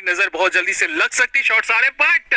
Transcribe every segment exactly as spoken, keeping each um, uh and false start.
नजर बहुत जल्दी से लग सकती शॉट्स आ रहे, बट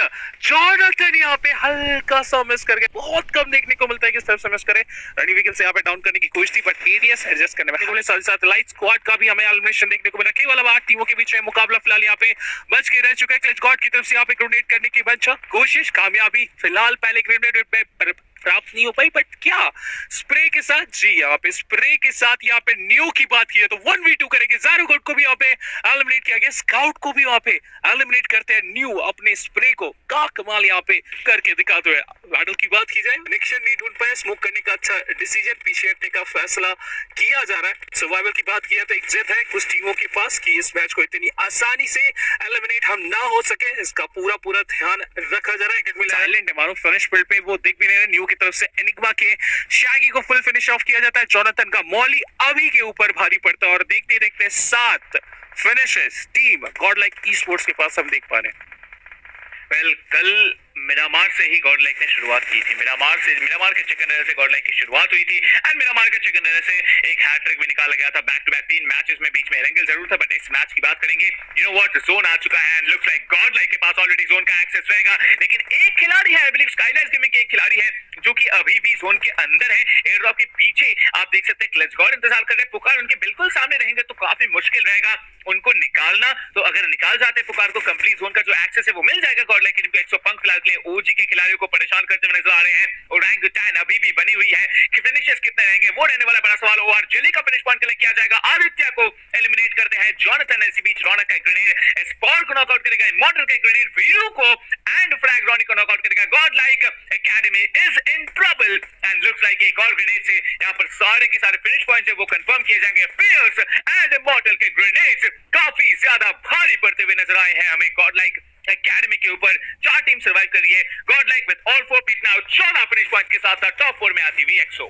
जॉनथन यहाँ पे हल्का सा मिस करके, बहुत कम देखने को मिलता है कि इस तरफ से मिस करे। रनी विकल से यहाँ पे डाउन करने की कोशिश थी, बट एडीएस एडजस्ट करने में साथ साथ लाइट स्क्वाड का भी हमें एलिमिनेशन देखने को मिला। केवल आठ टीमों के बीच में मुकाबला फिलहाल यहाँ पे बच के रह चुका है। क्लच गॉड की तरफ से यहाँ पे ग्रेनेड करने की बचा कोशिश, कामयाबी फिलहाल पहले ग्रेनेड पे प्राप्त नहीं हो पाई, बट क्या स्प्रे के साथ, जी यहाँ पे स्प्रे के साथ यहाँ पे न्यू की बात की है तो वन वी टू करेंगे। ज़ारुगोड को भी यहाँ पे एलिमिनेट किया गया, स्काउट को भी यहाँ पे एलिमिनेट करते हैं न्यू अपने स्प्रे को का कमाल यहाँ पे करके दिखाते हुए। बैटल की बात की जाए, कनेक्शन नहीं ढूंढ पाए, स्मोक करने का अच्छा डिसीजन, पीछे हटने का फैसला किया जा रहा है। सर्वाइवल की बात किया तो एक जिद है कुछ टीमों के पास कि इस मैच को इतनी आसानी से एलिमिनेट हम ना हो सके, इसका पूरा पूरा ध्यान रखा जा रहा है। साइलेंट है मानो फिनिश फील्ड पे, वो दिख भी नहीं रहे। न्यू की तरफ से एनिग्मा के शैगी को फुल फिनिश ऑफ किया जाता है। जॉनथन का मॉली अभी के ऊपर भारी पड़ता है और देखते देखते सात finishes team God Like E Sports के पास हम देख पा रहे हैं। वेल well, कल मिरामार से ही गॉड लाइक ने शुरुआत की थी। मिरामार से मिरामार के चिकन डिनर से गॉड लाइक की शुरुआत हुई थी एंड मिरामार के चिकन डिनर से एक हैट्रिक भी निकाला गया था। बैक टू बैक तीन मैचेस में बीच में एरेंगल जरूर था, बट इस मैच की बात करेंगे। यू नो व्हाट, जोन आ चुका है and looks like God Like के पास ऑलरेडी जोन का एक्सेस रहेगा, लेकिन एक खिलाड़ी है, आई बिलीव स्काईलाइट्स गेमिंग के एक खिलाड़ी है जो कि अभी भी जोन के अंदर है। एयर ड्रॉप के पीछे आप देख सकते हैं क्लच गॉड इंतजार कर रहे हैं। पुकार उनके बिल्कुल सामने रहेंगे तो काफी मुश्किल रहेगा उनको निकालना। तो अगर निकाल जाते हैं पुकार को, कंप्लीट जोन का जो एक्सेस है वो मिल जाएगा गॉड लाइक की। एक सौ पंख फिलहाल के लिए ओजी के खिलाड़ियों को परेशान करते हुए नजर आ रहे हैं और रैंक टेन अभी भी बनी हुई है कि फिनिशेस कितने रहेंगे वो रहने वाला बड़ा सवाल। और जेली का फिनिश पॉइंट कलेक्ट किया जाएगा, आदित्य को एलिमिनेट करते हैं जॉनथन। इसी बीच रौनक का ग्रेनेड स्पॉर को नॉकआउट करेगा, इमॉर्टल का ग्रेनेड वीरू को एंड फ्रैग रॉनी को नॉकआउट करेगा। God Like Academy is in trouble and looks like एक और ग्रेनेड से यहाँ पर सारे के सारे फिनिश पॉइंट्स है वो कंफर्म किए जाएंगे। फियर्स एंड इमॉर्टल के ग्रेनेड्स काफी ज्यादा भारी पड़ते हुए नजर आए हैं हमें गॉड लाइक एकेडमी के ऊपर। चार टीम सर्वाइव कर रही है, God Like with all four pit now चौदह फिनिश पॉइंट के साथ साथ टॉप फोर में आती हुई एक्सो।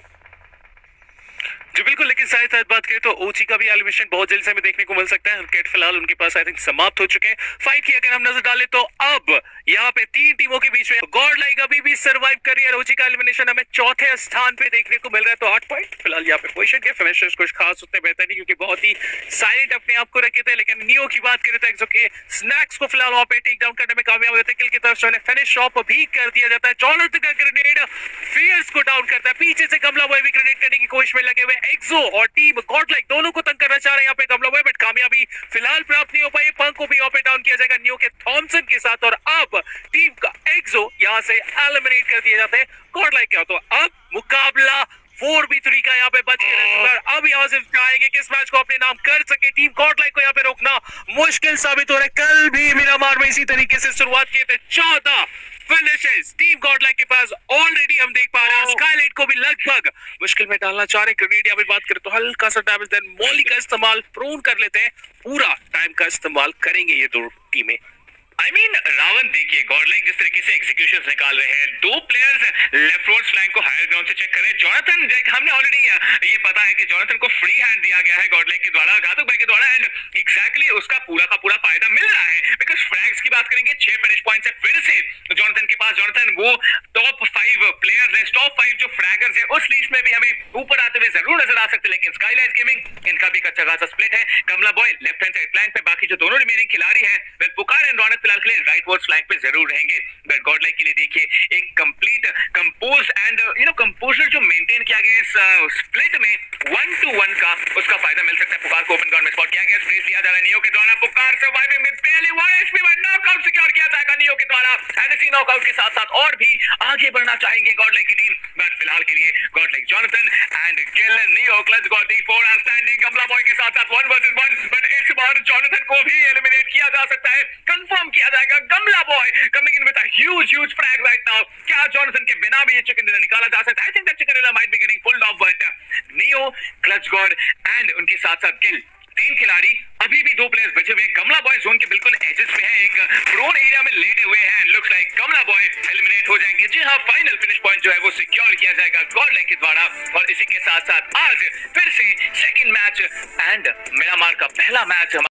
जी बिल्कुल, लेकिन साथ साथ बात करें तो ओची का भी एलिमिनेशन बहुत जल्द से हमें देखने को मिल सकता है। विकेट फिलहाल उनके पास आई थिंक समाप्त हो चुके हैं। फाइट की अगर हम नजर डालें तो अब यहाँ पे तीन टीमों के बीच में गॉड लाइक अभी भी सर्वाइव कर रही है। ओची का एलिमिनेशन हमें चौथे स्थान पे देखने को मिल रहा है, तो आठ पॉइंट फिलहाल यहाँ पे पोजीशन के। फिनिशर्स कुछ खास उतने बेहतर नहीं क्योंकि बहुत ही साइलेंट अपने आप को रखे थे, लेकिन नियो की बात करें तो एक्सो के स्नैक्स को फिलहाल वहां पे टेक डाउन करने में कामयाब होते हैं। किल की तरफ से उन्हें फिनिश ऑफ भी कर दिया जाता है। जॉनथन का ग्रेनेड फियर्स को डाउन करता है, पीछे से कमला बॉय भी ग्रेनेड करने की कोशिश में लगे हुए। एक्सो और टीम गॉड लाइक दोनों को तंग करना चाह रहे हैं यहाँ पे कमला बॉय, बट कामयाबी फिलहाल प्राप्त नहीं हो पाई। पंख को भी यहाँ पे डाउन किया जाएगा न्यू के थॉमसन के साथ और अब टीम का एक्सो यहाँ से एलिमिनेट कर दिए जाते हैं गॉड लाइक क्या। तो अब मुकाबला फोर बी थ्री का यहाँ पे बच के अब यहाँ से चाहेंगे कि इस मैच को अपने नाम कर सके। टीम गॉड लाइक को यहाँ पे रोकना मुश्किल साबित हो रहा है। कल भी मिरामार में इसी तरीके से शुरुआत किए थे, चौदह फिनिशेस टीम गॉड लाइक के पास ऑलरेडी हम देख पा रहे हैं। स्काईलाइट को भी लगभग मुश्किल में डालना चाह रहे हैं। ग्रेनेड यहाँ पे बात करें तो हल्का सा डैमेज, देन मॉली का इस्तेमाल प्रोन कर लेते हैं। पूरा टाइम का इस्तेमाल करेंगे ये दो टीमें। आई मीन रावण देखिए गॉड लाइक जिस तरीके से एग्जीक्यूशन निकाल रहे हैं, दो प्लेयर्स लेफ्ट रोड फ्लैंक को हायर ग्राउंड से चेक कर रहे हैं। जॉनथन हमने ऑलरेडी ये पता है कि जॉनथन को फ्री हैंड दिया गया है गॉड लाइक के द्वारा, घातक भाई के द्वारा, एंड एग्जैक्टली उसका पूरा का पूरा फायदा मिल रहा है। बिकॉज फ्रैग्स की बात करेंगे, छह फिनिश पॉइंट्स है फिर से जॉनथन के पास। जॉनथन वो टॉप फाइव प्लेयर्स है, टॉप फाइव जो फ्रैगर्स है उस लिस्ट में भी हमें ऊपर आते हुए जरूर नजर आ सकते हैं। लेकिन स्काईलाइट्स गेमिंग इनका भी एक अच्छा खासा स्प्लिट है। Kamla boy left hand side flank पे, बाकी जो दोनों रिमेनिंग खिलाड़ी हैं वेल पुकार एंड रौनक फिलहाल के लिए राइट वर्ड फ्लैंक पे जरूर रहेंगे। बट गॉड लाइक के लिए देखिए एक complete compose and you know composer जो मेंटेन किया गया इस स्प्लिट में वन टू वन का, उसका फायदा मिल सकता है। पुकार को ओपन ग्राउंड में स्पॉट किया गया, स्पेस लिया जा रहा है नियो के द्वारा। पुकार सर्वाइविंग विद पहले वन एचपी पर नॉकआउट सिक्योर किया जाएगा नियो के द्वारा एंड इसी नॉकआउट के साथ साथ और भी आगे बढ़ना चाहेंगे गॉड लाइक की टीम। बट फिलहाल के लिए God Like Jonathan and Gill Neo Clutch God the four are standing Kamla boy के साथ साथ वन वर्सेस वन। बट इस बार जॉनथन को भी एलिमिनेट किया जा सकता है, कंफर्म किया जाएगा। Kamla boy coming in with a huge huge frag right now. क्या जॉनथन के बिना भी ये चिकन डिनर निकाला जा सकता है? I think that chicken dinner might be getting pulled off, but Neo Clutch God and उनके साथ साथ गिल तीन खिलाड़ी, अभी भी दो प्लेयर्स बचे हुए हैं। कमला बॉय जोन के बिल्कुल एजेस पे है, एक प्रोन एरिया में लेटे हुए हैं and looks like Kamla boy eliminate हो जाएंगे। जी हाँ, फाइनल फिनिश पॉइंट जो है वो सिक्योर किया जाएगा गॉड लाइक के द्वारा। और इसी के साथ साथ आज फिर से सेकंड मैच एंड मिरामार का पहला मैच